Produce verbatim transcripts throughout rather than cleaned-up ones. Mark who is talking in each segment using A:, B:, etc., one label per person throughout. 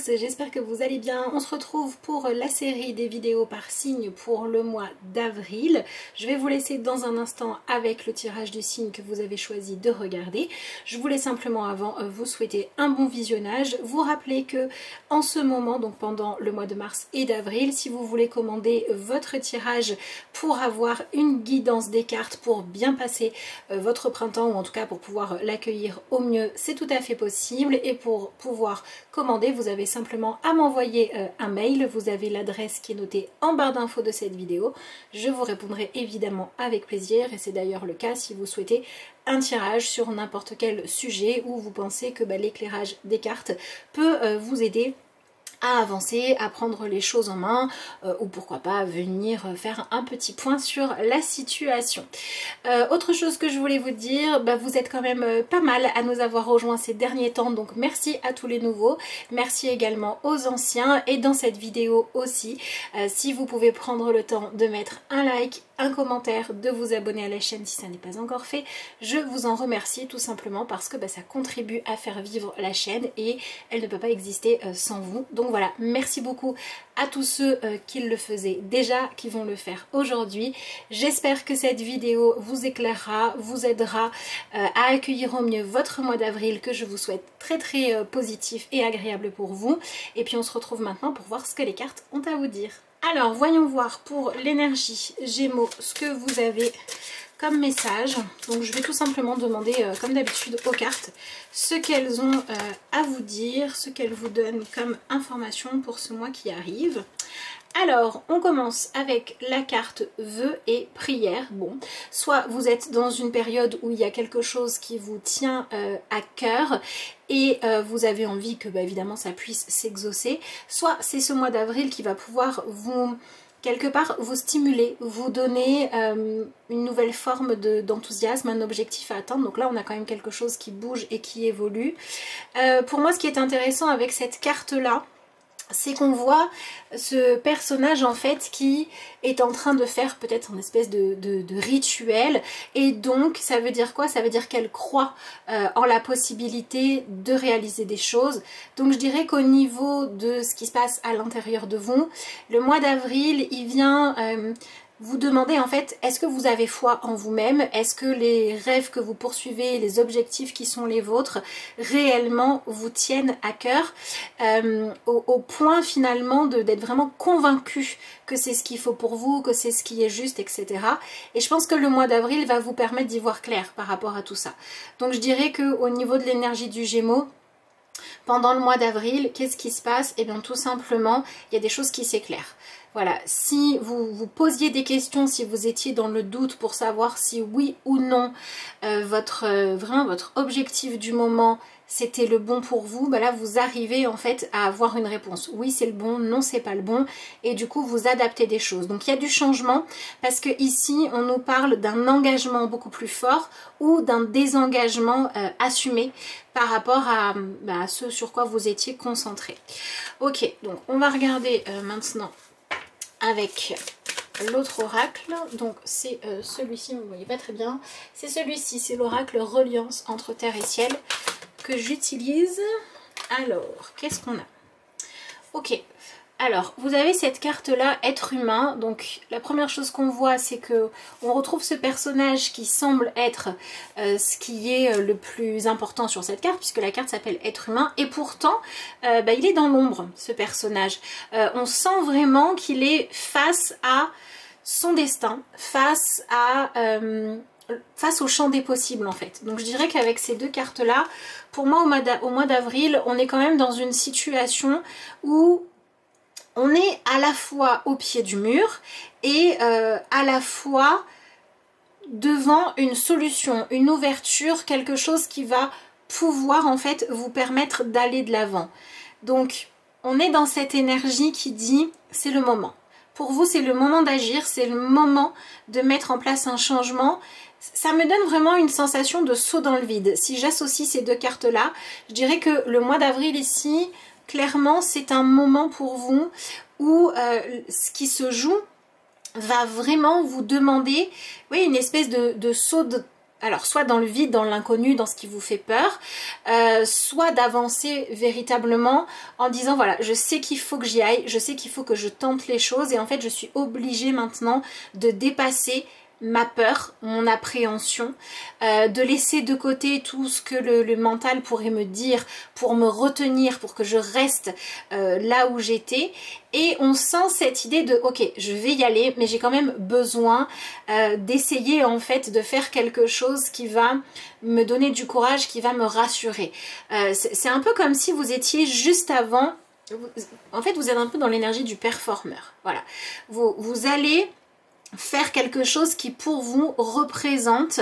A: tous, j'espère que vous allez bien. On se retrouve pour la série des vidéos par signe pour le mois d'avril. Je vais vous laisser dans un instant avec le tirage du signe que vous avez choisi de regarder. Je voulais simplement avant vous souhaiter un bon visionnage. Vous rappeler que en ce moment, donc pendant le mois de mars et d'avril, si vous voulez commander votre tirage pour avoir une guidance des cartes pour bien passer votre printemps, ou en tout cas pour pouvoir l'accueillir au mieux, c'est tout à fait possible. Et pour pouvoir commander, vous avez simplement à m'envoyer euh, un mail. Vous avez l'adresse qui est notée en barre d'infos de cette vidéo. Je vous répondrai évidemment avec plaisir, et c'est d'ailleurs le cas si vous souhaitez un tirage sur n'importe quel sujet où vous pensez que bah, l'éclairage des cartes peut euh, vous aider à avancer, à prendre les choses en main, euh, ou pourquoi pas venir faire un petit point sur la situation. Euh, autre chose que je voulais vous dire, bah, vous êtes quand même pas mal à nous avoir rejoints ces derniers temps, donc merci à tous les nouveaux, merci également aux anciens, et dans cette vidéo aussi, euh, si vous pouvez prendre le temps de mettre un like, un commentaire, de vous abonner à la chaîne si ça n'est pas encore fait, je vous en remercie tout simplement parce que bah, ça contribue à faire vivre la chaîne et elle ne peut pas exister euh, sans vous. Donc voilà, merci beaucoup à tous ceux euh, qui le faisaient déjà, qui vont le faire aujourd'hui. J'espère que cette vidéo vous éclairera, vous aidera euh, à accueillir au mieux votre mois d'avril, que je vous souhaite très très euh, positif et agréable pour vous. Et puis on se retrouve maintenant pour voir ce que les cartes ont à vous dire. Alors voyons voir pour l'énergie Gémeaux ce que vous avez comme message. Donc je vais tout simplement demander euh, comme d'habitude aux cartes ce qu'elles ont euh, à vous dire, ce qu'elles vous donnent comme information pour ce mois qui arrive. Alors, on commence avec la carte vœux et prières. Bon, soit vous êtes dans une période où il y a quelque chose qui vous tient euh, à cœur et euh, vous avez envie que, bah, évidemment, ça puisse s'exaucer. Soit c'est ce mois d'avril qui va pouvoir vous, quelque part, vous stimuler, vous donner euh, une nouvelle forme d'enthousiasme, un objectif à atteindre. Donc là, on a quand même quelque chose qui bouge et qui évolue. Euh, pour moi, ce qui est intéressant avec cette carte-là, c'est qu'on voit ce personnage en fait qui est en train de faire peut-être une espèce de, de, de rituel, et donc ça veut dire quoi? Ça veut dire qu'elle croit euh, en la possibilité de réaliser des choses. Donc je dirais qu'au niveau de ce qui se passe à l'intérieur de vous, le mois d'avril il vient euh, vous demandez en fait, est-ce que vous avez foi en vous-même? Est-ce que les rêves que vous poursuivez, les objectifs qui sont les vôtres, réellement vous tiennent à cœur, euh, au, au point finalement d'être vraiment convaincu que c'est ce qu'il faut pour vous, que c'est ce qui est juste, et cetera. Et je pense que le mois d'avril va vous permettre d'y voir clair par rapport à tout ça. Donc je dirais qu'au niveau de l'énergie du Gémeaux, pendant le mois d'avril, qu'est-ce qui se passe? Eh bien tout simplement, il y a des choses qui s'éclairent. Voilà, si vous vous posiez des questions, si vous étiez dans le doute pour savoir si oui ou non euh, votre, euh, vraiment votre objectif du moment c'était le bon pour vous, bah là vous arrivez en fait à avoir une réponse. Oui c'est le bon, non c'est pas le bon, et du coup vous adaptez des choses. Donc il y a du changement parce que ici on nous parle d'un engagement beaucoup plus fort ou d'un désengagement euh, assumé par rapport à, bah, à ce sur quoi vous étiez concentré. Ok, donc on va regarder euh, maintenant avec l'autre oracle. Donc c'est euh, celui-ci, vous ne voyez pas très bien, c'est celui-ci, c'est l'oracle Reliance entre terre et ciel que j'utilise. Alors, qu'est-ce qu'on a? Ok, alors vous avez cette carte là, être humain. Donc la première chose qu'on voit, c'est que on retrouve ce personnage qui semble être euh, ce qui est le plus important sur cette carte, puisque la carte s'appelle être humain, et pourtant euh, bah, il est dans l'ombre, ce personnage. Euh, on sent vraiment qu'il est face à son destin, face à euh, face au champ des possibles en fait. Donc je dirais qu'avec ces deux cartes là, pour moi au mois d'avril, on est quand même dans une situation où on est à la fois au pied du mur et euh, à la fois devant une solution, une ouverture, quelque chose qui va pouvoir en fait vous permettre d'aller de l'avant. Donc on est dans cette énergie qui dit c'est le moment. Pour vous c'est le moment d'agir, c'est le moment de mettre en place un changement. Ça me donne vraiment une sensation de saut dans le vide. Si j'associe ces deux cartes là, je dirais que le mois d'avril ici, clairement c'est un moment pour vous où euh, ce qui se joue va vraiment vous demander, oui, une espèce de, de saut de, alors soit dans le vide, dans l'inconnu, dans ce qui vous fait peur, euh, soit d'avancer véritablement en disant voilà, je sais qu'il faut que j'y aille, je sais qu'il faut que je tente les choses et en fait je suis obligée maintenant de dépasser ma peur, mon appréhension, euh, de laisser de côté tout ce que le, le mental pourrait me dire pour me retenir, pour que je reste euh, là où j'étais. Et on sent cette idée de ok, je vais y aller, mais j'ai quand même besoin euh, d'essayer en fait de faire quelque chose qui va me donner du courage, qui va me rassurer. Euh, c'est un peu comme si vous étiez juste avant, en fait vous êtes un peu dans l'énergie du performeur. Voilà, vous, vous allez faire quelque chose qui pour vous représente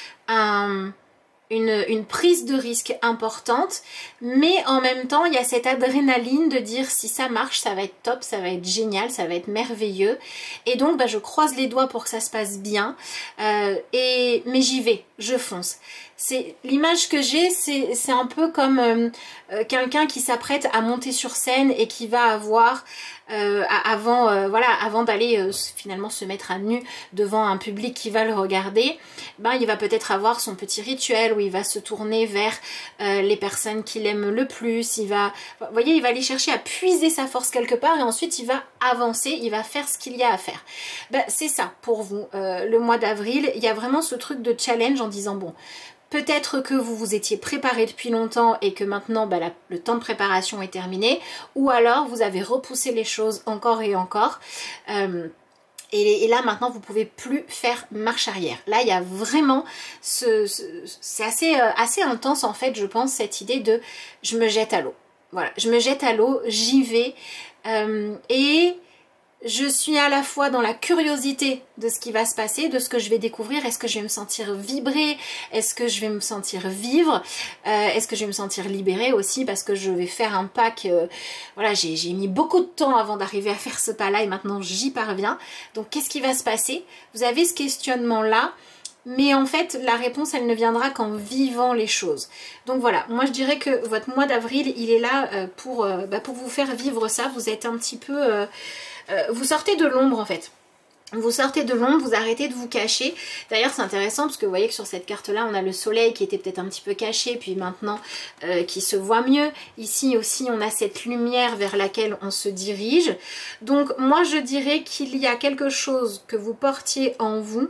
A: un, une, une prise de risque importante, mais en même temps il y a cette adrénaline de dire si ça marche ça va être top, ça va être génial, ça va être merveilleux et donc bah, je croise les doigts pour que ça se passe bien euh, et, mais j'y vais, je fonce. C'est l'image que j'ai, c'est un peu comme euh, euh, quelqu'un qui s'apprête à monter sur scène et qui va avoir euh, avant, euh, voilà, avant d'aller euh, finalement se mettre à nu devant un public qui va le regarder, ben, il va peut-être avoir son petit rituel où il va se tourner vers euh, les personnes qu'il aime le plus. Il va, vous voyez, il va aller chercher à puiser sa force quelque part et ensuite il va avancer, il va faire ce qu'il y a à faire. Ben, c'est ça pour vous, euh, le mois d'avril, il y a vraiment ce truc de challenge en disant bon, peut-être que vous vous étiez préparé depuis longtemps et que maintenant bah, la, le temps de préparation est terminé, ou alors vous avez repoussé les choses encore et encore. Euh, et, et là maintenant vous ne pouvez plus faire marche arrière. Là il y a vraiment ce, ce c'est assez, euh, assez intense en fait je pense cette idée de je me jette à l'eau. Voilà, je me jette à l'eau, j'y vais euh, et je suis à la fois dans la curiosité de ce qui va se passer, de ce que je vais découvrir. Est-ce que je vais me sentir vibrer? Est-ce que je vais me sentir vivre? euh, Est-ce que je vais me sentir libérée aussi? Parce que je vais faire un pas que... Euh, voilà, j'ai mis beaucoup de temps avant d'arriver à faire ce pas-là et maintenant j'y parviens. Donc qu'est-ce qui va se passer? Vous avez ce questionnement-là. Mais en fait, la réponse, elle ne viendra qu'en vivant les choses. Donc voilà, moi je dirais que votre mois d'avril, il est là euh, pour, euh, bah, pour vous faire vivre ça. Vous êtes un petit peu... Euh, euh, vous sortez de l'ombre en fait. Vous sortez de l'ombre, vous arrêtez de vous cacher. D'ailleurs c'est intéressant parce que vous voyez que sur cette carte là on a le soleil qui était peut-être un petit peu caché puis maintenant euh, qui se voit mieux. Ici aussi on a cette lumière vers laquelle on se dirige. Donc moi je dirais qu'il y a quelque chose que vous portiez en vous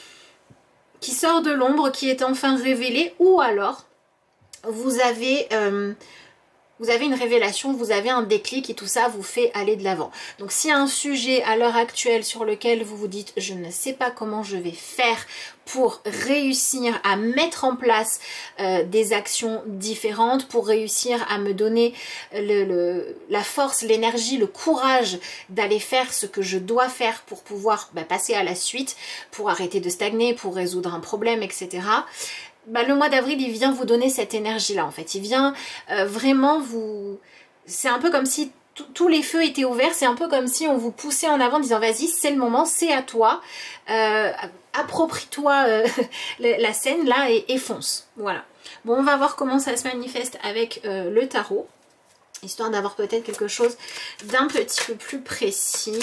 A: qui sort de l'ombre, qui est enfin révélé, ou alors vous avez... Euh, Vous avez une révélation, vous avez un déclic et tout ça vous fait aller de l'avant. Donc s'il y a un sujet à l'heure actuelle sur lequel vous vous dites je ne sais pas comment je vais faire pour réussir à mettre en place euh, des actions différentes, pour réussir à me donner le, le, la force, l'énergie, le courage d'aller faire ce que je dois faire pour pouvoir bah, passer à la suite, pour arrêter de stagner, pour résoudre un problème, et cetera. Bah, le mois d'avril il vient vous donner cette énergie là en fait, il vient euh, vraiment vous, c'est un peu comme si tous les feux étaient ouverts, c'est un peu comme si on vous poussait en avant en disant vas-y c'est le moment, c'est à toi, euh, approprie-toi euh, la scène là et, et fonce, voilà. Bon on va voir comment ça se manifeste avec euh, le tarot, histoire d'avoir peut-être quelque chose d'un petit peu plus précis.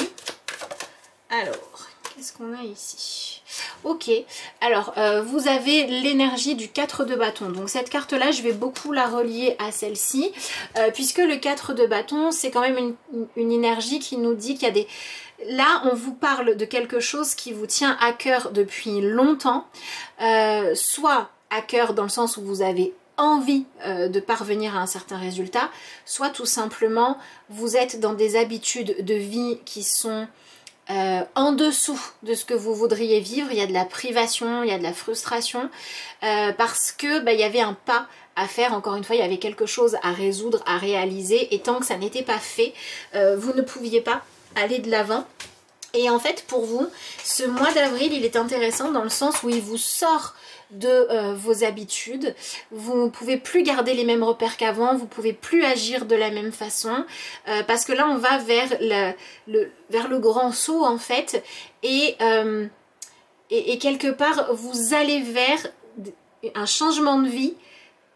A: Alors, qu'est-ce qu'on a ici? Ok, alors euh, vous avez l'énergie du quatre de bâton. Donc cette carte là je vais beaucoup la relier à celle-ci euh, puisque le quatre de bâton c'est quand même une, une énergie qui nous dit qu'il y a des... Là on vous parle de quelque chose qui vous tient à cœur depuis longtemps, euh, soit à cœur dans le sens où vous avez envie euh, de parvenir à un certain résultat, soit tout simplement vous êtes dans des habitudes de vie qui sont... Euh, en dessous de ce que vous voudriez vivre, il y a de la privation, il y a de la frustration, euh, parce que bah, il y avait un pas à faire, encore une fois, il y avait quelque chose à résoudre, à réaliser, et tant que ça n'était pas fait, euh, vous ne pouviez pas aller de l'avant. Et en fait, pour vous, ce mois d'avril, il est intéressant dans le sens où il vous sort de euh, vos habitudes. Vous ne pouvez plus garder les mêmes repères qu'avant, vous ne pouvez plus agir de la même façon, euh, parce que là, on va vers, la, le, vers le grand saut, en fait, et, euh, et, et quelque part, vous allez vers un changement de vie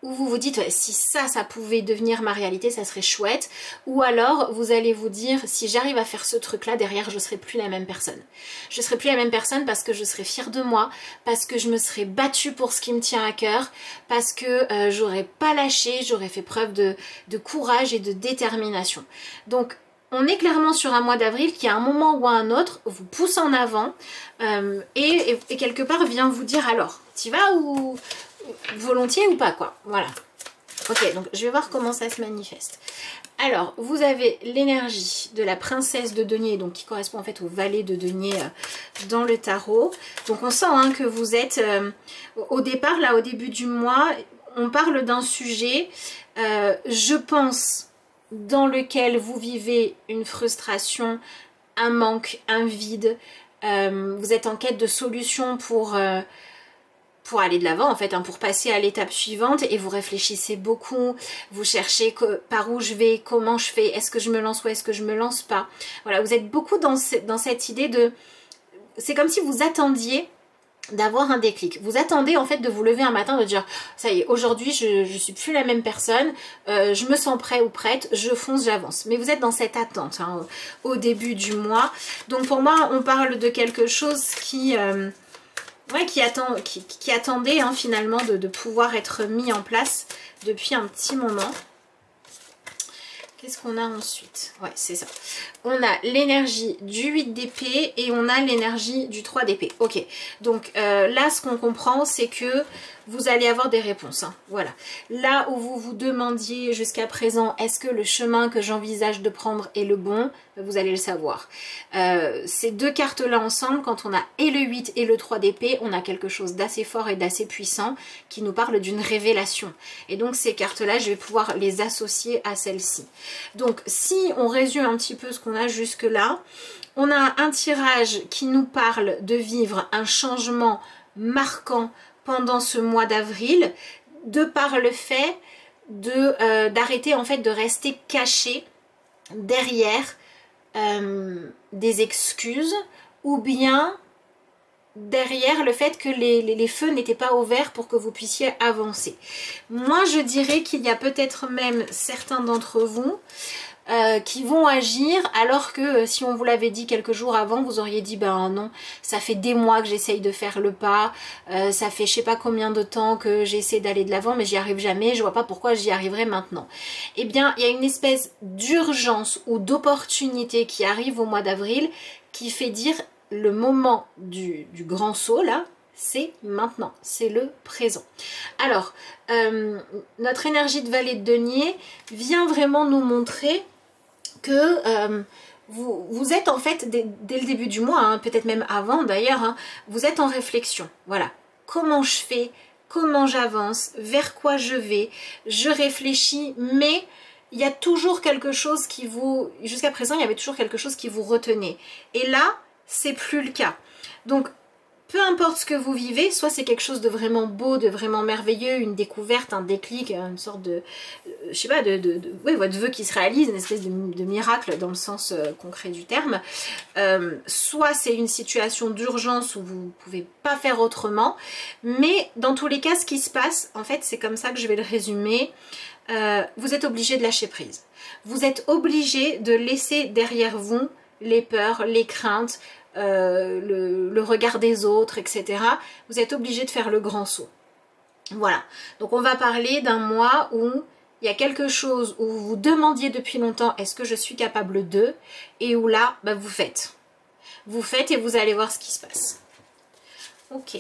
A: où vous vous dites ouais, si ça, ça pouvait devenir ma réalité, ça serait chouette. Ou alors vous allez vous dire si j'arrive à faire ce truc-là, derrière je serai plus la même personne. Je serai plus la même personne parce que je serai fière de moi, parce que je me serai battue pour ce qui me tient à cœur, parce que euh, j'aurais pas lâché, j'aurais fait preuve de, de courage et de détermination. Donc on est clairement sur un mois d'avril qui à un moment ou à un autre vous pousse en avant euh, et, et, et quelque part vient vous dire alors, t'y vas ou volontiers ou pas quoi, voilà. Ok, donc je vais voir comment ça se manifeste. Alors, vous avez l'énergie de la princesse de denier, donc qui correspond en fait au valet de denier euh, dans le tarot. Donc on sent hein, que vous êtes, euh, au départ, là au début du mois, on parle d'un sujet, euh, je pense, dans lequel vous vivez une frustration, un manque, un vide. Euh, vous êtes en quête de solutions pour... Euh, pour aller de l'avant en fait, hein, pour passer à l'étape suivante et vous réfléchissez beaucoup, vous cherchez que, par où je vais, comment je fais, est-ce que je me lance ou est-ce que je me lance pas. Voilà, vous êtes beaucoup dans, ce, dans cette idée de... C'est comme si vous attendiez d'avoir un déclic. Vous attendez en fait de vous lever un matin, de dire ça y est, aujourd'hui je, je suis plus la même personne, euh, je me sens prêt ou prête, je fonce, j'avance. Mais vous êtes dans cette attente hein, au, au début du mois. Donc pour moi, on parle de quelque chose qui... Euh, Ouais, qui, attend, qui, qui attendait hein, finalement de, de pouvoir être mis en place depuis un petit moment. Qu'est-ce qu'on a ensuite? Ouais, c'est ça. On a l'énergie du huit d'épée et on a l'énergie du trois d'épée. Ok, donc euh, là, ce qu'on comprend, c'est que vous allez avoir des réponses. Hein. Voilà. Là où vous vous demandiez jusqu'à présent, est-ce que le chemin que j'envisage de prendre est le bon? Vous allez le savoir. Euh, ces deux cartes-là ensemble, quand on a et le huit et le trois d'épée, on a quelque chose d'assez fort et d'assez puissant qui nous parle d'une révélation. Et donc ces cartes-là, je vais pouvoir les associer à celles-ci. Donc si on résume un petit peu ce qu'on a jusque-là, on a un tirage qui nous parle de vivre un changement marquant pendant ce mois d'avril, de par le fait de euh, d'arrêter en fait de rester caché derrière euh, des excuses ou bien derrière le fait que les, les, les feux n'étaient pas ouverts pour que vous puissiez avancer. Moi je dirais qu'il y a peut-être même certains d'entre vous Euh, qui vont agir alors que euh, si on vous l'avait dit quelques jours avant, vous auriez dit ben non, ça fait des mois que j'essaye de faire le pas, euh, ça fait je sais pas combien de temps que j'essaie d'aller de l'avant mais j'y arrive jamais, je vois pas pourquoi j'y arriverai maintenant. Eh bien il y a une espèce d'urgence ou d'opportunité qui arrive au mois d'avril qui fait dire le moment du, du grand saut là, c'est maintenant, c'est le présent. Alors, euh, notre énergie de valet de denier vient vraiment nous montrer que euh, vous, vous êtes en fait, dès, dès le début du mois, hein, peut-être même avant d'ailleurs, hein, vous êtes en réflexion. Voilà, comment je fais, comment j'avance, vers quoi je vais, je réfléchis, mais il y a toujours quelque chose qui vous, jusqu'à présent, il y avait toujours quelque chose qui vous retenait. Et là, c'est plus le cas. Donc, peu importe ce que vous vivez, soit c'est quelque chose de vraiment beau, de vraiment merveilleux, une découverte, un déclic, une sorte de, je sais pas, de, de, de oui, votre vœu qui se réalise, une espèce de, de miracle dans le sens euh, concret du terme. Euh, soit c'est une situation d'urgence où vous ne pouvez pas faire autrement, mais dans tous les cas, ce qui se passe, en fait, c'est comme ça que je vais le résumer. Euh, vous êtes obligé de lâcher prise. Vous êtes obligé de laisser derrière vous les peurs, les craintes, Euh, le, le regard des autres, et cetera. Vous êtes obligé de faire le grand saut. Voilà. Donc on va parler d'un mois où il y a quelque chose où vous vous demandiez depuis longtemps est-ce que je suis capable de, et où là, bah, vous faites. Vous faites et vous allez voir ce qui se passe. Ok.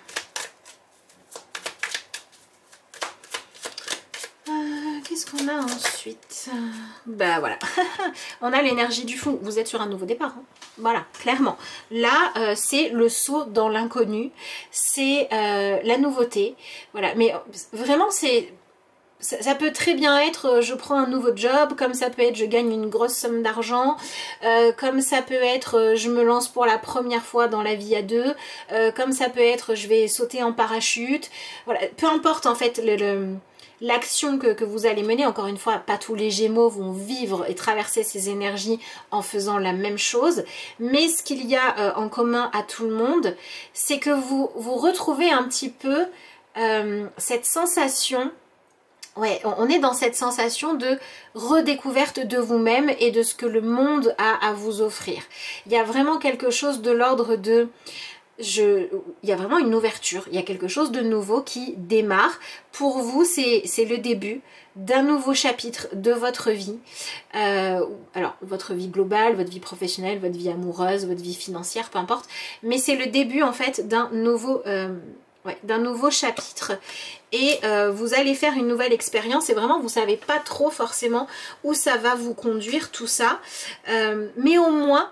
A: Qu'est-ce qu'on a ensuite? Ben voilà, on a l'énergie du fou. Vous êtes sur un nouveau départ. Hein. Voilà, clairement. Là, euh, c'est le saut dans l'inconnu. C'est euh, la nouveauté. Voilà, mais vraiment, c'est... Ça, ça peut très bien être euh, je prends un nouveau job, comme ça peut être je gagne une grosse somme d'argent, euh, comme ça peut être euh, je me lance pour la première fois dans la vie à deux, euh, comme ça peut être je vais sauter en parachute. Voilà, peu importe en fait le... le l'action que, que vous allez mener, encore une fois, pas tous les Gémeaux vont vivre et traverser ces énergies en faisant la même chose, mais ce qu'il y a euh, en commun à tout le monde, c'est que vous, vous retrouvez un petit peu euh, cette sensation Ouais, on est dans cette sensation de redécouverte de vous-même et de ce que le monde a à vous offrir. Il y a vraiment quelque chose de l'ordre de... Je... Il y a vraiment une ouverture, il y a quelque chose de nouveau qui démarre. Pour vous, c'est le début d'un nouveau chapitre de votre vie. Euh, alors, votre vie globale, votre vie professionnelle, votre vie amoureuse, votre vie financière, peu importe. Mais c'est le début, en fait, d'un nouveau... Euh... Ouais, d'un nouveau chapitre et euh, vous allez faire une nouvelle expérience et vraiment vous savez pas trop forcément où ça va vous conduire tout ça, euh, mais au moins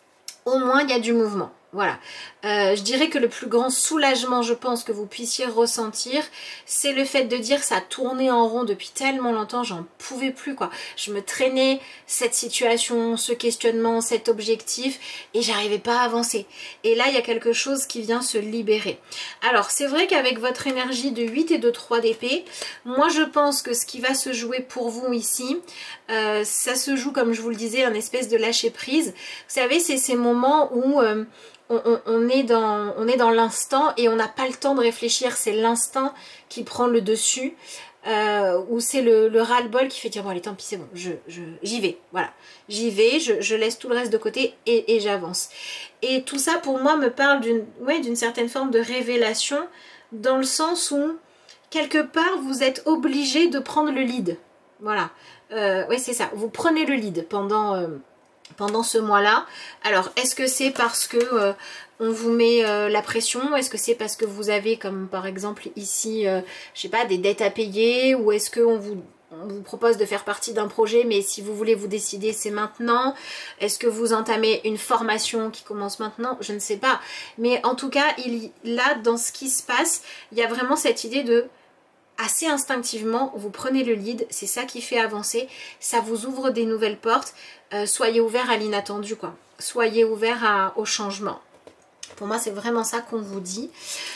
A: au moins il y a du mouvement. Voilà, euh, je dirais que le plus grand soulagement, je pense, que vous puissiez ressentir, c'est le fait de dire ça a tourné en rond depuis tellement longtemps, j'en pouvais plus quoi. Je me traînais cette situation, ce questionnement, cet objectif et j'arrivais pas à avancer. Et là, il y a quelque chose qui vient se libérer. Alors, c'est vrai qu'avec votre énergie de huit et de trois d'épée, moi je pense que ce qui va se jouer pour vous ici, euh, ça se joue, comme je vous le disais, un espèce de lâcher prise. Vous savez, c'est ces moments où... Euh, On, on, on est dans, on est dans l'instant et on n'a pas le temps de réfléchir, c'est l'instinct qui prend le dessus, euh, ou c'est le, le ras-le-bol qui fait dire bon allez tant pis c'est bon, je, je, j'y vais, voilà, j'y vais, je, je laisse tout le reste de côté et, et j'avance. Et tout ça pour moi me parle d'une ouais, d'une certaine forme de révélation, dans le sens où quelque part vous êtes obligé de prendre le lead, voilà, euh, ouais c'est ça, vous prenez le lead pendant... Euh, pendant ce mois-là. Alors, est-ce que c'est parce que euh, on vous met euh, la pression? Est-ce que c'est parce que vous avez, comme par exemple ici, euh, je sais pas, des dettes à payer? Ou est-ce qu'on vous, on vous propose de faire partie d'un projet, mais si vous voulez vous décider, c'est maintenant? Est-ce que vous entamez une formation qui commence maintenant? Je ne sais pas. Mais en tout cas, il, là, dans ce qui se passe, il y a vraiment cette idée de... assez instinctivement, vous prenez le lead, c'est ça qui fait avancer, ça vous ouvre des nouvelles portes, euh, soyez ouverts à l'inattendu quoi, soyez ouverts à, au changement. Pour moi c'est vraiment ça qu'on vous dit.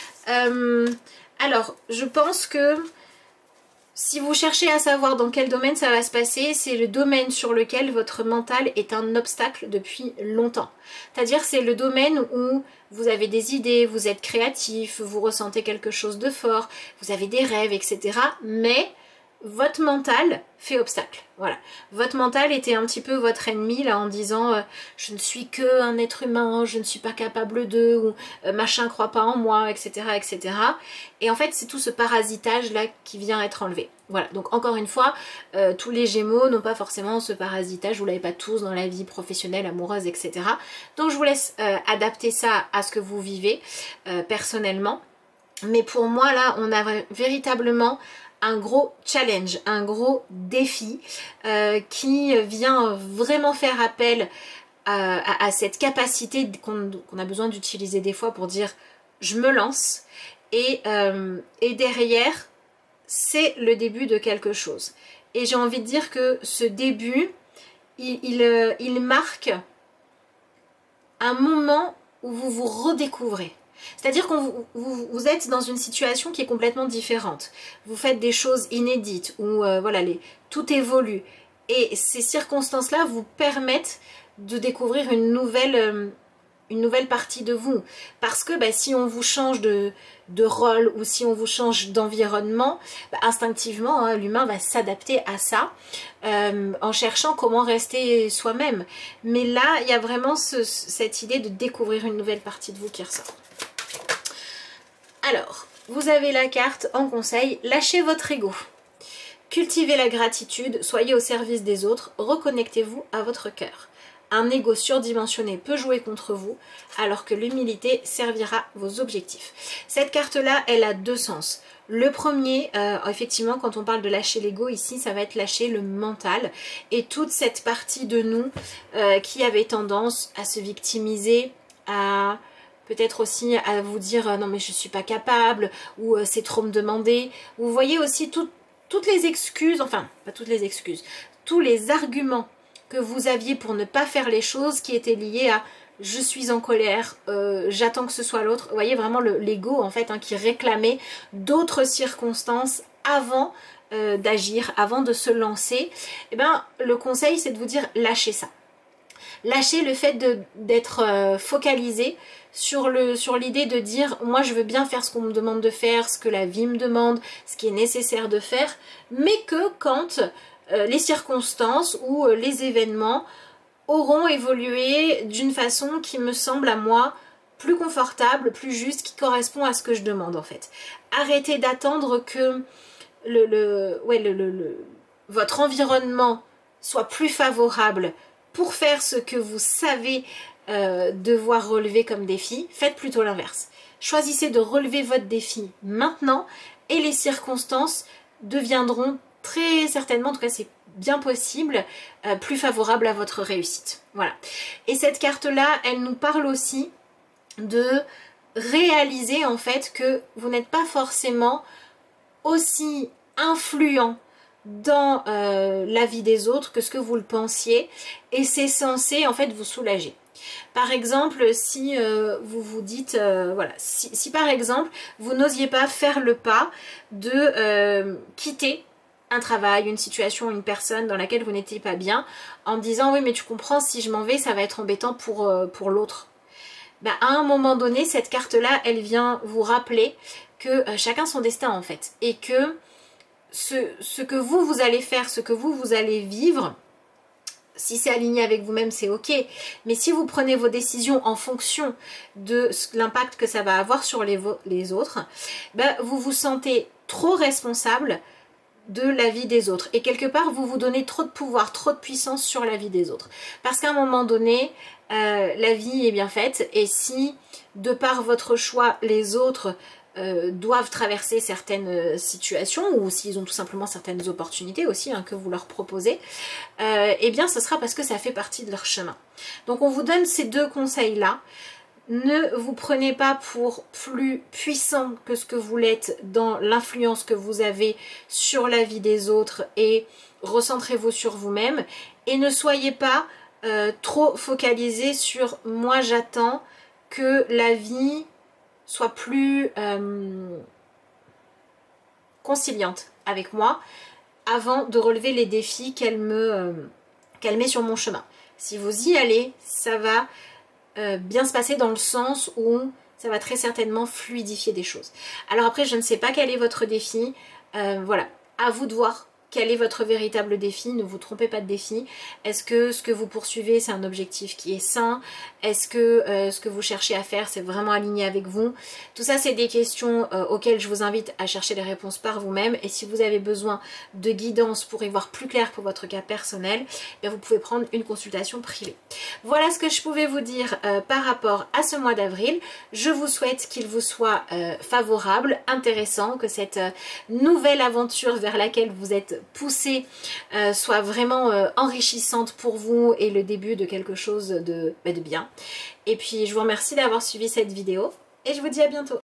A: Euh, alors je pense que si vous cherchez à savoir dans quel domaine ça va se passer, c'est le domaine sur lequel votre mental est un obstacle depuis longtemps. C'est-à-dire c'est le domaine où vous avez des idées, vous êtes créatif, vous ressentez quelque chose de fort, vous avez des rêves, et cetera. Mais votre mental fait obstacle. Voilà. Votre mental était un petit peu votre ennemi là en disant euh, je ne suis que un être humain, je ne suis pas capable de, ou euh, machin croit pas en moi, et cetera, et cetera. Et en fait c'est tout ce parasitage là qui vient être enlevé. Voilà. Donc encore une fois, euh, tous les Gémeaux n'ont pas forcément ce parasitage, vous l'avez pas tous dans la vie professionnelle, amoureuse, et cetera. Donc je vous laisse euh, adapter ça à ce que vous vivez euh, personnellement. Mais pour moi là, on a véritablement un gros challenge, un gros défi euh, qui vient vraiment faire appel à, à, à cette capacité qu'on qu'on a besoin d'utiliser des fois pour dire je me lance et, euh, et derrière c'est le début de quelque chose. Et j'ai envie de dire que ce début il, il, il marque un moment où vous vous redécouvrez. C'est-à-dire que vous, vous, vous êtes dans une situation qui est complètement différente. Vous faites des choses inédites, où euh, voilà, les, tout évolue. Et ces circonstances-là vous permettent de découvrir une nouvelle, euh, une nouvelle partie de vous. Parce que bah, si on vous change de, de rôle ou si on vous change d'environnement, bah, instinctivement, hein, l'humain va s'adapter à ça euh, en cherchant comment rester soi-même. Mais là, il y a vraiment ce, cette idée de découvrir une nouvelle partie de vous qui ressort. Alors, vous avez la carte en conseil, lâchez votre ego. Cultivez la gratitude, soyez au service des autres, reconnectez-vous à votre cœur. Un ego surdimensionné peut jouer contre vous, alors que l'humilité servira vos objectifs. Cette carte-là, elle a deux sens. Le premier, euh, effectivement, quand on parle de lâcher l'ego, ici, ça va être lâcher le mental et toute cette partie de nous euh, qui avait tendance à se victimiser, à... peut-être aussi à vous dire euh, non mais je suis pas capable ou euh, c'est trop me demander. Vous voyez aussi tout, toutes les excuses, enfin pas toutes les excuses, tous les arguments que vous aviez pour ne pas faire les choses qui étaient liés à je suis en colère, euh, j'attends que ce soit l'autre. Vous voyez vraiment l'ego en fait hein, qui réclamait d'autres circonstances avant euh, d'agir, avant de se lancer. Et ben le conseil c'est de vous dire lâchez ça. Lâchez le fait d'être euh, focalisé sur le, sur l'idée de dire moi je veux bien faire ce qu'on me demande de faire, ce que la vie me demande, ce qui est nécessaire de faire, mais que quand euh, les circonstances ou euh, les événements auront évolué d'une façon qui me semble à moi plus confortable, plus juste, qui correspond à ce que je demande en fait. Arrêtez d'attendre que le, le, ouais, le, le, le, votre environnement soit plus favorable pour faire ce que vous savez euh, devoir relever comme défi. Faites plutôt l'inverse. Choisissez de relever votre défi maintenant et les circonstances deviendront très certainement, en tout cas c'est bien possible, euh, plus favorables à votre réussite. Voilà. Et cette carte-là, elle nous parle aussi de réaliser en fait que vous n'êtes pas forcément aussi influent dans euh, la vie des autres que ce que vous le pensiez, et c'est censé en fait vous soulager. Par exemple, si euh, vous vous dites, euh, voilà, si, si par exemple vous n'osiez pas faire le pas de euh, quitter un travail, une situation, une personne dans laquelle vous n'étiez pas bien, en disant oui mais tu comprends, si je m'en vais ça va être embêtant pour, euh, pour l'autre. Ben, à un moment donné, cette carte-là, elle vient vous rappeler que euh, chacun son destin en fait, et que ce, ce que vous, vous allez faire, ce que vous, vous allez vivre, si c'est aligné avec vous-même, c'est ok, mais si vous prenez vos décisions en fonction de l'impact que ça va avoir sur les, les autres, ben, vous vous sentez trop responsable de la vie des autres, et quelque part vous vous donnez trop de pouvoir, trop de puissance sur la vie des autres, parce qu'à un moment donné euh, la vie est bien faite, et si de par votre choix les autres euh, doivent traverser certaines situations, ou s'ils ont tout simplement certaines opportunités aussi hein, que vous leur proposez, euh, eh bien ce sera parce que ça fait partie de leur chemin. Donc on vous donne ces deux conseils là. Ne vous prenez pas pour plus puissant que ce que vous l'êtes dans l'influence que vous avez sur la vie des autres, et recentrez-vous sur vous-même, et ne soyez pas euh, trop focalisé sur moi j'attends que la vie soit plus euh, conciliante avec moi avant de relever les défis qu'elle me, euh, qu'elle met sur mon chemin. Si vous y allez, ça va Euh, bien se passer dans le sens où ça va très certainement fluidifier des choses. Alors après, je ne sais pas quel est votre défi. Euh, voilà, à vous de voir quel est votre véritable défi. Ne vous trompez pas de défi. Est-ce que ce que vous poursuivez, c'est un objectif qui est sain? Est-ce que euh, ce que vous cherchez à faire, c'est vraiment aligné avec vous? Tout ça, c'est des questions euh, auxquelles je vous invite à chercher les réponses par vous-même. Et si vous avez besoin de guidance pour y voir plus clair pour votre cas personnel, bien, vous pouvez prendre une consultation privée. Voilà ce que je pouvais vous dire euh, par rapport à ce mois d'avril. Je vous souhaite qu'il vous soit euh, favorable, intéressant, que cette euh, nouvelle aventure vers laquelle vous êtes poussé euh, soit vraiment euh, enrichissante pour vous, et le début de quelque chose de, bah, de bien. Et puis je vous remercie d'avoir suivi cette vidéo, et je vous dis à bientôt.